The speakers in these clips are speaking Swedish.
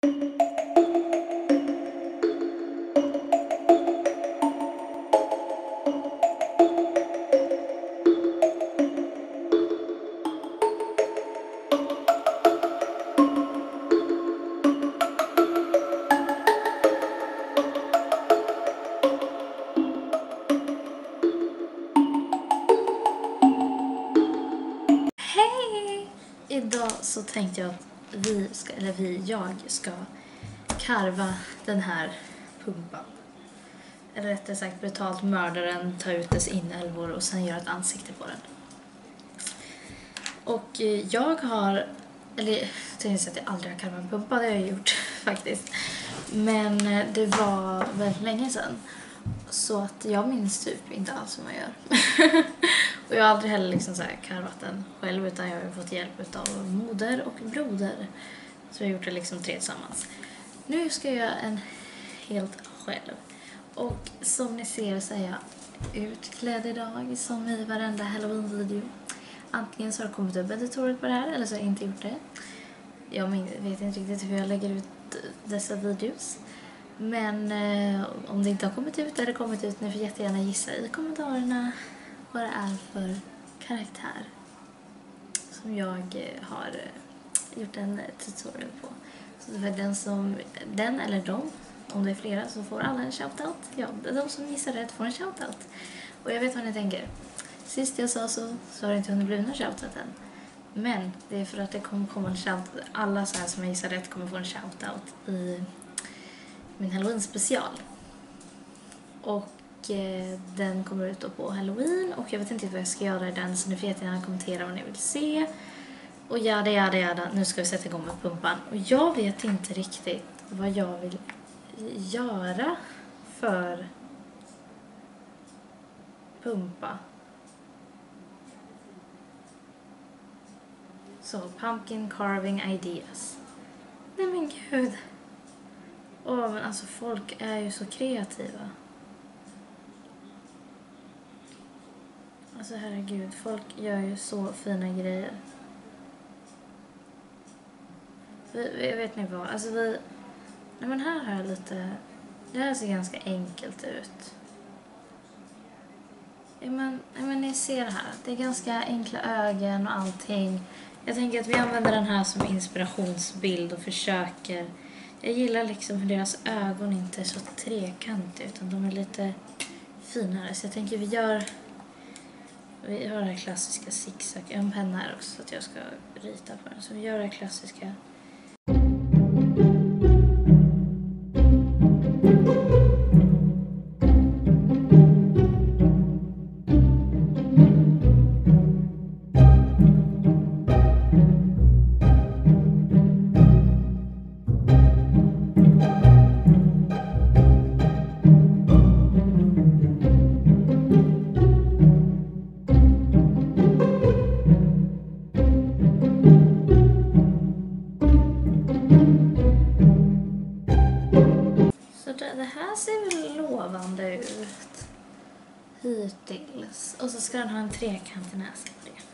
Idag så tänkte jag att jag ska karva den här pumpan. Eller rättare sagt brutalt mörda den, ta ut dess inälvor och sen göra ett ansikte på den. Och jag har, eller jag tänkte att jag aldrig har karvat en pumpa, det har jag gjort faktiskt. Men det var väldigt länge sedan. Så att jag minns typ inte alls hur man gör. Och jag har aldrig heller liksom så här karvat den själv, utan jag har fått hjälp av moder och broder. Så jag har gjort det liksom 3 tillsammans. Nu ska jag göra en helt själv. Och som ni ser så är jag utklädd idag som i varenda Halloween-video. Antingen så har det kommit upp en tutorial på det här eller så har jag inte gjort det. Jag vet inte riktigt hur jag lägger ut dessa videos. Men om det inte har kommit ut eller kommit ut, ni får jättegärna gissa i kommentarerna vad det är för karaktär som jag har gjort en tutorial på. Så för den eller de, om det är flera, så får alla en shoutout. Ja, de som gissar rätt får en shoutout. Och jag vet vad ni tänker. Sist jag sa så har det inte hunnit bli någon shoutout än. Men det är för att det kommer komma en shoutout. Alla så här som gissar rätt kommer få en shoutout i min Halloween-special. Och den kommer ut då på Halloween. Och jag vet inte vad jag ska göra i den, så ni får jättegärna kommentera vad ni vill se. Och jada. Nu ska vi sätta igång med pumpan. Och jag vet inte riktigt vad jag vill göra för pumpa. Så, pumpkin carving ideas. Nej men gud. Men alltså folk är ju så kreativa. Alltså herregud, folk gör ju så fina grejer. Vet ni vad? Alltså nej men här har jag lite... Det här ser ganska enkelt ut. Ja men ni ser här. Det är ganska enkla ögon och allting. Jag tänker att vi använder den här som inspirationsbild och försöker... Jag gillar liksom hur deras ögon inte är så trekantiga, utan de är lite finare. Så jag tänker vi har det här klassiska zigzag. Jag har en penna här också så att jag ska rita på den. Så vi gör det här klassiska. Det här ser väl lovande ut hittills. Och så ska den ha en trekant i näsan på det.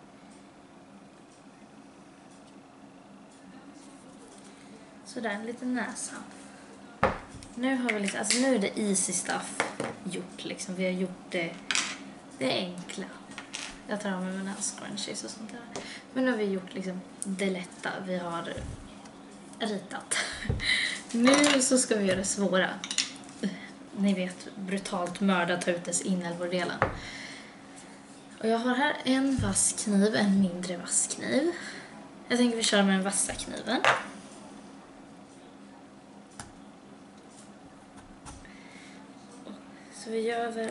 Sådär, en liten näsa. Nu har vi liksom, alltså nu är det easy stuff gjort liksom. Vi har gjort det enkla. Jag tar av mig mina scrunchies och sånt där. Men nu har vi gjort liksom det lätta. Vi har ritat. Nu så ska vi göra det svåra. Ni vet, brutalt mörda, ta ut dess inälvordelen. Och jag har här en vass kniv, en mindre vass kniv. Jag tänker vi kör med den vassa kniven. Så vi gör väl...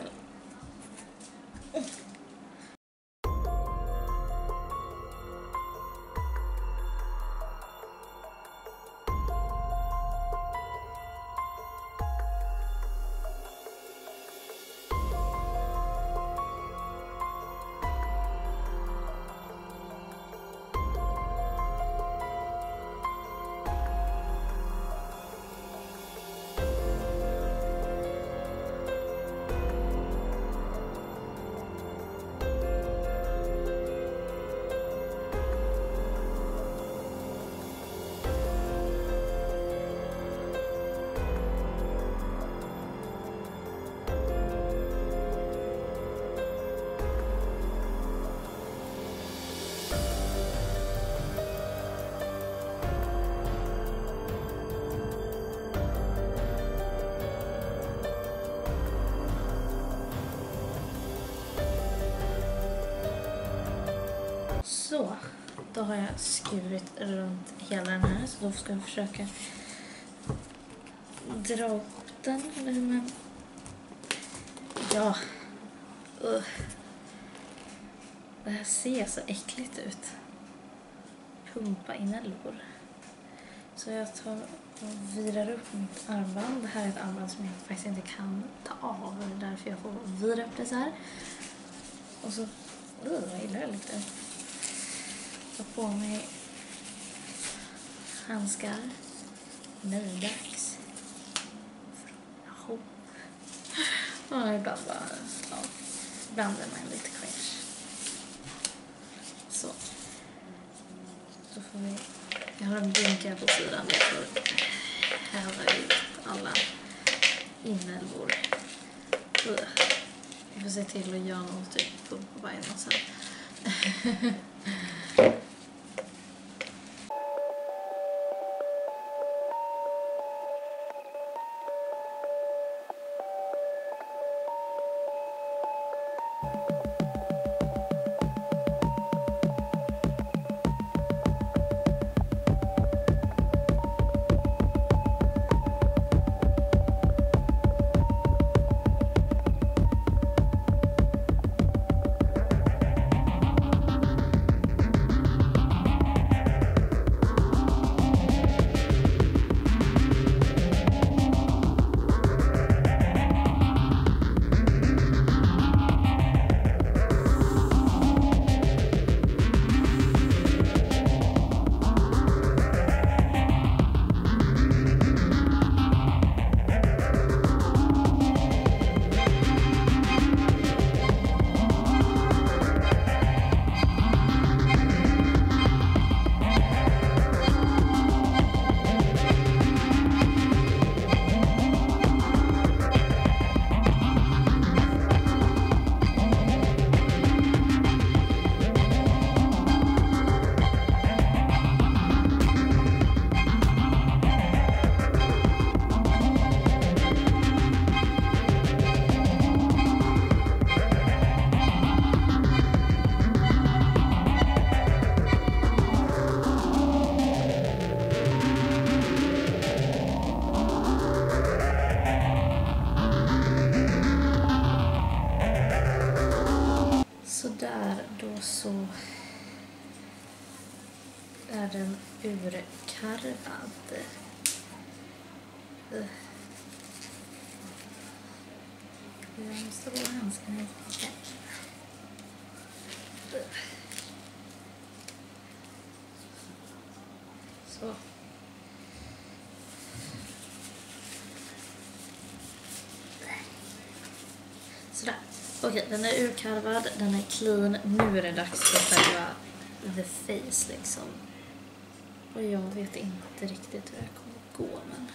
Så, då har jag skurit runt hela den här, så då ska jag försöka dra upp den. Men ja, det här ser så äckligt ut. Pumpa inälvor. Så jag tar och virar upp mitt armband. Det här är ett armband som jag faktiskt inte kan ta av. Det är därför jag får vira upp det så här. Och så, vad illa det luktar. Ta på mig handskar. Nu dags. Ja, ibland bara, ja, ibland är man lite cringe. Så. Så får vi, jag har en bunke på sidan. Jag får häva ut alla inälvor. Vi får se till att göra något typ på varje sen. Så är den urkarvad. Jag måste gå handskarna lite. Så. Sådär. Okej, den är urkarvad, den är clean. Nu är det dags för själva the face liksom. Och jag vet inte riktigt hur det kommer gå, men...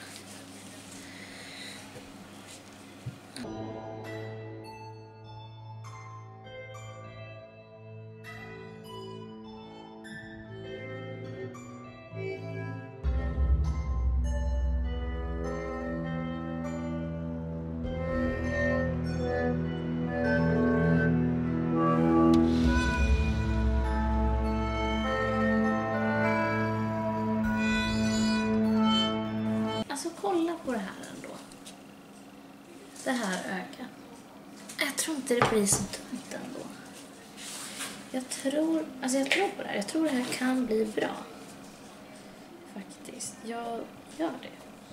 Alltså kolla på det här ändå. Det här ökar. Jag tror inte det blir så tungt ändå. Jag tror på det här. Jag tror det här kan bli bra. Faktiskt. Jag gör det.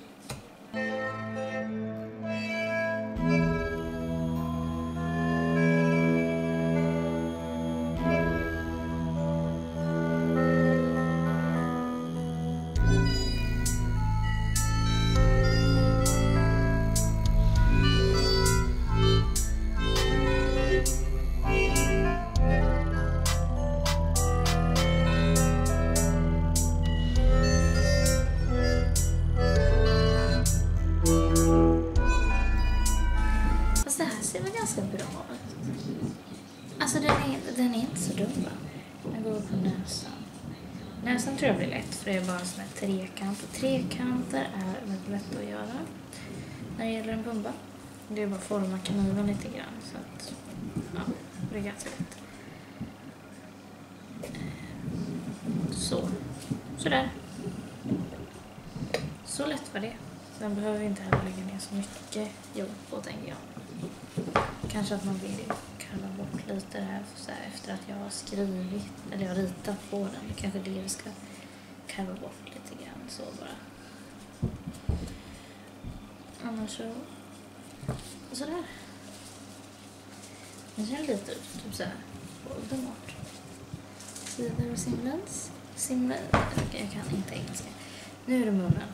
Ganska bra. Alltså den är inte så dum, va? Den går på näsan. Näsan tror jag blir lätt, för det är bara en sån här trekant. Och trekanter är väldigt lätt att göra när det gäller en pumpa. Det är bara att forma kniven lite grann, så att ja, det är ganska lätt. Sådär. Så lätt var det. Sen behöver vi inte heller lägga ner så mycket jobb på, tänker jag. Kanske att man vill karva bort lite där, så här, efter att jag har skrivit eller jag har ritat på den. Kanske det vi ska karva bort lite grann så bara. Annars sådär. Det ser lite ut typ såhär Voldemort. Slither och Simlens. Jag kan inte engelska. Nu är det munnen.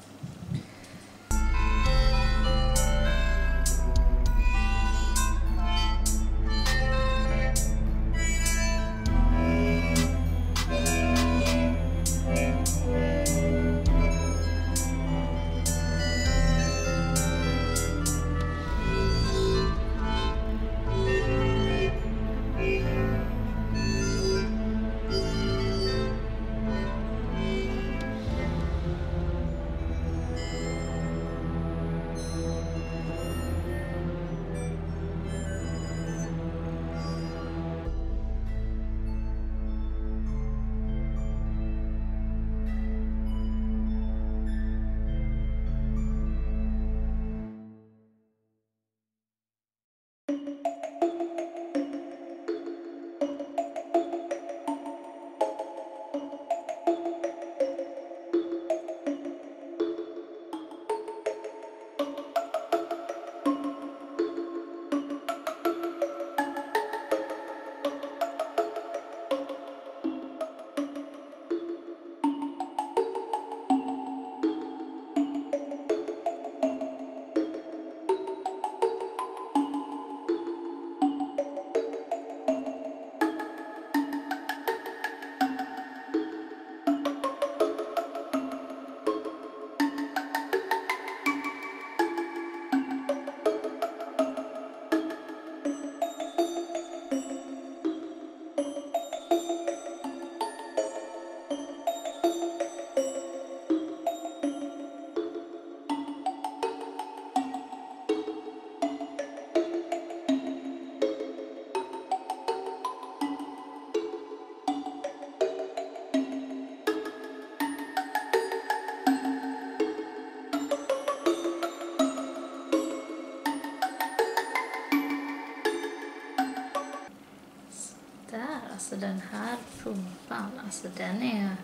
Alltså den här pumpan, alltså den är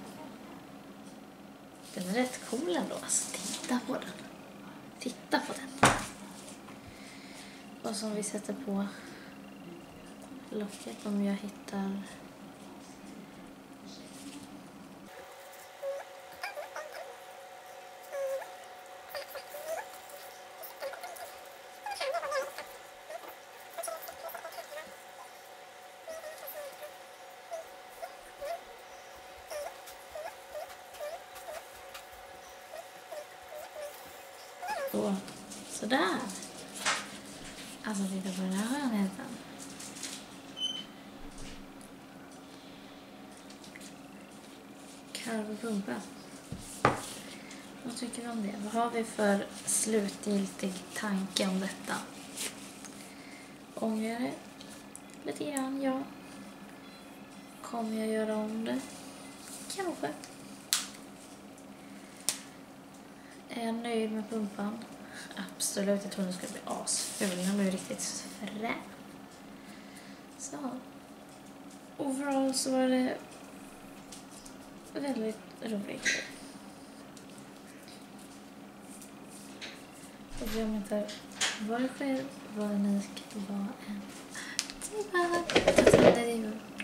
rätt cool ändå. Alltså titta på den. Titta på den. Och som vi sätter på locket om jag hittar. Sådär. Alltså titta på den här skönheten. Karvpumpa. Vad tycker vi om det? Vad har vi för slutgiltig tanke om detta? Ångrar det? Lite grann, ja. Kommer jag göra om det? Kanske. Är jag nöjd med pumpan? Absolut, jag tror den skulle bli asful. Den blir riktigt frän. Så. Overall så var det väldigt roligt. Och glöm inte, var själv, var unik, var en diva.